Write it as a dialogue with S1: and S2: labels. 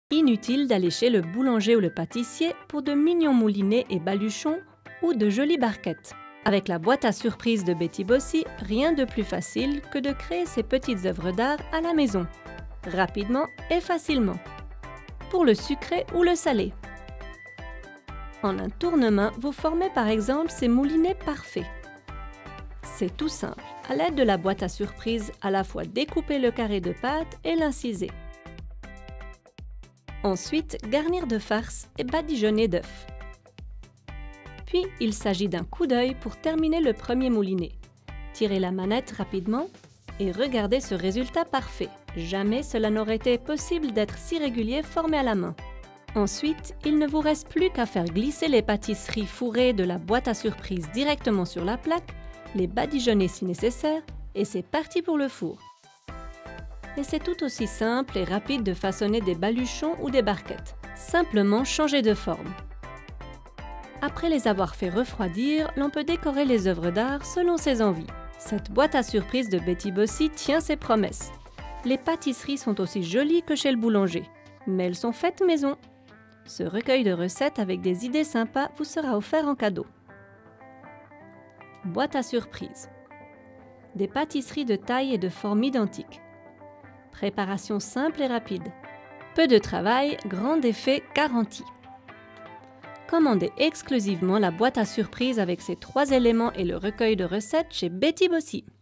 S1: Inutile d'aller chez le boulanger ou le pâtissier pour de mignons moulinets et baluchons ou de jolies barquettes. Avec la boîte à surprise de Betty Bossy, rien de plus facile que de créer ces petites œuvres d'art à la maison, rapidement et facilement. Pour le sucré ou le salé. En un tournement, vous formez par exemple ces moulinets parfaits. C'est tout simple. À l'aide de la boîte à surprise, à la fois découper le carré de pâte et l'inciser. Ensuite, garnir de farce et badigeonner d'œufs. Puis, il s'agit d'un coup d'œil pour terminer le premier moulinet. Tirez la manette rapidement et regardez ce résultat parfait. Jamais cela n'aurait été possible d'être si régulier formé à la main. Ensuite, il ne vous reste plus qu'à faire glisser les pâtisseries fourrées de la boîte à surprise directement sur la plaque, les badigeonner si nécessaire, et c'est parti pour le four. Et c'est tout aussi simple et rapide de façonner des baluchons ou des barquettes. Simplement changer de forme. Après les avoir fait refroidir, l'on peut décorer les œuvres d'art selon ses envies. Cette boîte à surprise de Betty Bossy tient ses promesses. Les pâtisseries sont aussi jolies que chez le boulanger, mais elles sont faites maison. Ce recueil de recettes avec des idées sympas vous sera offert en cadeau. Boîte à surprise. Des pâtisseries de taille et de forme identiques. Préparation simple et rapide. Peu de travail, grand effet garanti. Commandez exclusivement la boîte à surprise avec ses 3 éléments et le recueil de recettes chez Betty Bossy.